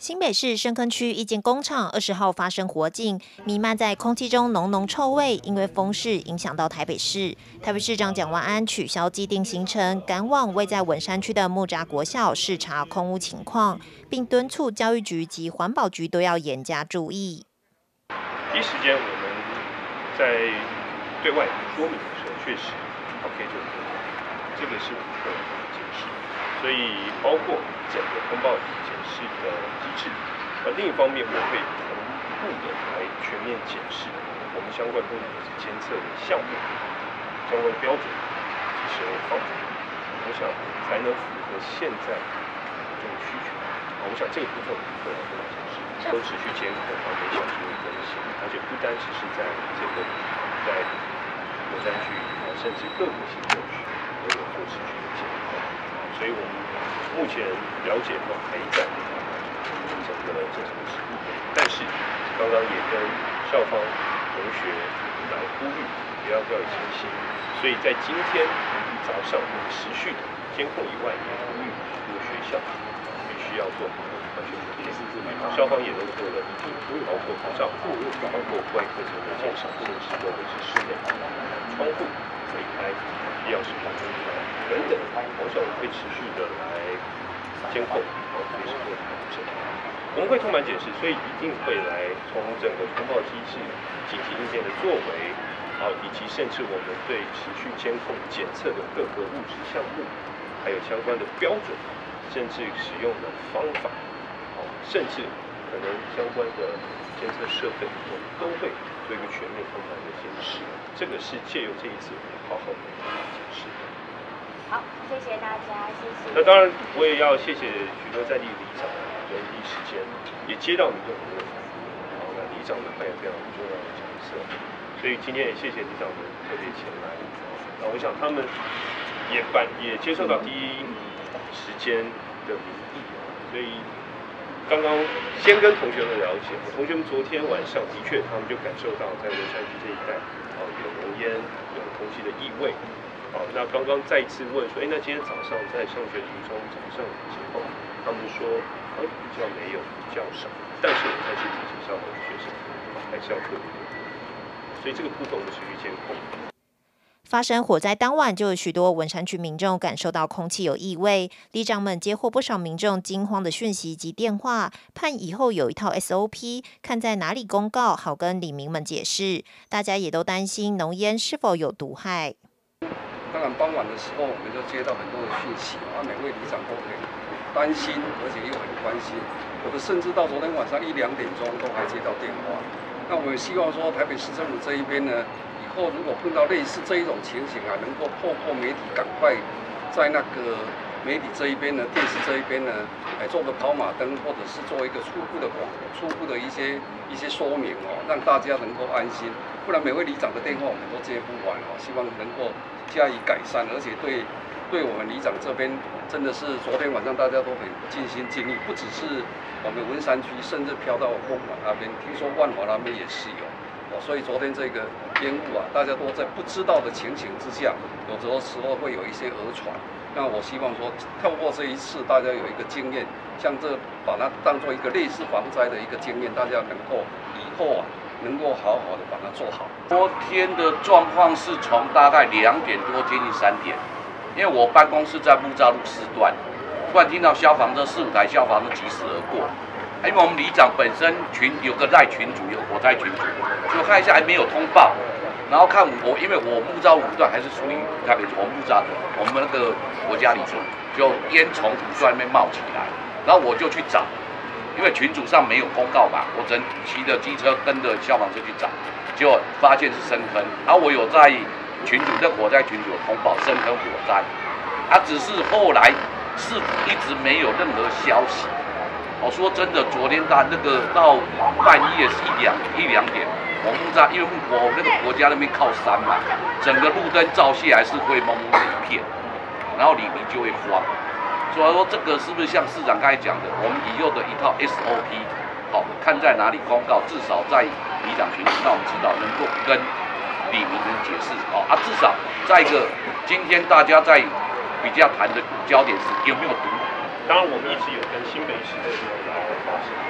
新北市深坑区一间工厂20号发生火警，弥漫在空气中浓浓臭味，因为风势影响到台北市。台北市长蒋万安取消既定行程，赶往位在文山区的木栅国小视察空污情况，并敦促教育局及环保局都要严加注意。 第一时间我们在对外说明的时候，确实 OK 这个是我们的解释，所以包括整个通报检视的机制。另一方面，我会同步的来全面检视我们相关风险监测的项目、相关标准及使用方法，我想才能符合现在这种需求。我想这个部分我们会来跟大家解释，都持续监控，每小时会更新，而且不单只是在在文山区，甚至各个行政区都有做持续的监控。所以我们目前了解还在整个正常的时间，但是刚刚也跟校方同学来呼吁，不要掉以轻心。所以在今天早上我们持续的监控以外，也呼吁各个学校必须要做好安全准备。校方也都做了一定，包括口罩，包括户外课程的减少，甚至都会是室内窗户推开，必要时打灯等等。我想我们会持续的来监控，随时做调整。我们会通盘检视，所以一定会来从整个通报机制、紧急应变的作为，以及甚至我们对持续监控检测的各个物质项目，还有相关的标准，甚至使用的方法，甚至可能相关的监测设备，我们都会做一个全面通盘的检视。这个是借由这一次，我们好好的检视。 好，谢谢大家，谢谢。 那当然，我也要谢谢许多在地里长，第一时间也接到民众朋友的反映。那里长们扮演非常重要的角色，所以今天也谢谢里长们特别前来。那我想他们也接受到第一时间的民意，所以刚刚先跟同学们了解，同学们昨天晚上的确他们就感受到在文山区这一带，有浓烟、有空气的异味。那刚刚再一次问说，那今天早上在上学途中早上的时候，他们说，比较没有，比较少，但是我还是提醒校方学生还是要特别留意，所以这个部分我们持续监控。 发生火灾当晚，就有许多文山区民众感受到空气有异味，里长们接获不少民众惊慌的讯息及电话，盼以后有一套 SOP， 看在哪里公告，好跟里民们解释。大家也都担心浓烟是否有毒害。 当然，傍晚的时候我们就接到很多的讯息，每位里长都很担心，而且又很关心。有的甚至到昨天晚上1、2点钟都还接到电话。那我们希望说，台北市政府这一边呢，以后如果碰到类似这一种情形能够透过媒体赶快在那个媒体这一边呢，电视这一边呢，做个跑马灯，或者是做一个初步的一些说明让大家能够安心。不然每位里长的电话我们都接不完希望能够加以改善，而且对我们里长这边真的是昨天晚上大家都很尽心尽力，不只是我们文山区，甚至飘到公馆那边，听说万华那边也是有所以昨天这个烟雾大家都在不知道的情形之下，有的时候会有一些讹传。那我希望说，透过这一次，大家有一个经验，像这把它当做一个类似防灾的一个经验，大家能够以后能够好好的把它做好。 昨天的状况是从大概2点多接近3点，因为我办公室在木栅路4段，突然听到消防车4、5台消防车疾驶而过。因为我们里长本身有个赖群组，有火灾群组，就看一下还没有通报，然后看因为我木栅5段还是属于台北我木栅的，我们那个国家里头就烟从土砖那边冒起来，然后我就去找。因为群组上没有公告嘛，我只能骑着机车跟着消防车去找，结果发现是深坑。然后我有在群组的火灾群组有通报深坑火灾，只是后来市府一直没有任何消息。说真的，昨天到半夜是1、2点，我木栅因为我那个国家那边靠山嘛，整个路灯照下来是会蒙蒙的一片，然后里面就会慌。所以说这个是不是像市长刚才讲的，我们以后的一套 SOP， 看在哪里公告，至少在里长群组让我们知道，能够跟里民解释至少再一个，今天大家在比较谈的焦点是有没有毒。 当然，我们一直有跟新北市的来发生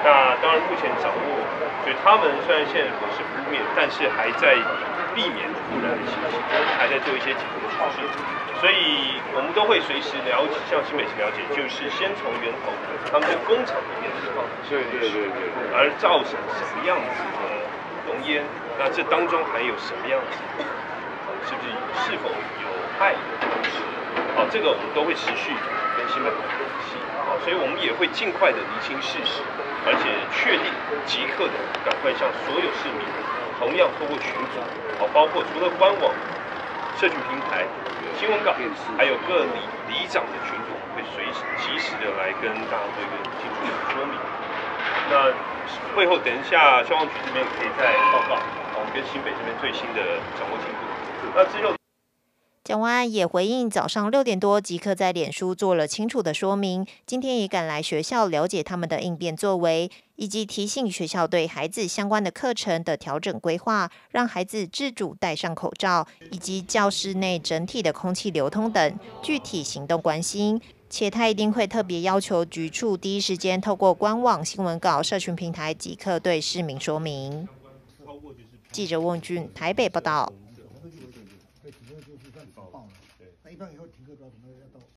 那当然目前掌握，所以他们虽然现在是扑灭，但是还在避免污染的情形，还在做一些紧急的处置。所以我们都会随时了解，向新北市了解，就是先从源头，他们的工厂里面释放的对，而造成什么样子的浓烟，那这当中还有什么样子，是否有害的东西？好，这个我们都会持续跟新北联系，好，所以我们也会尽快的厘清事实，而且确定即刻的赶快向所有市民，同样透过群组，好，包括除了官网、社群平台、新闻稿，还有各里长的群组，会及时的来跟大家做一个清楚的说明。那会后等一下消防局这边可以再报告，我们跟新北这边最新的掌握进度。那之后。 蒋万安也回应，早上6点多即刻在脸书做了清楚的说明，今天也赶来学校了解他们的应变作为，以及提醒学校对孩子相关的课程的调整规划，让孩子自主戴上口罩，以及教室内整体的空气流通等具体行动关心。且他一定会特别要求局处第一时间透过官网、新闻稿、社群平台即刻对市民说明。记者翁俊台北报道。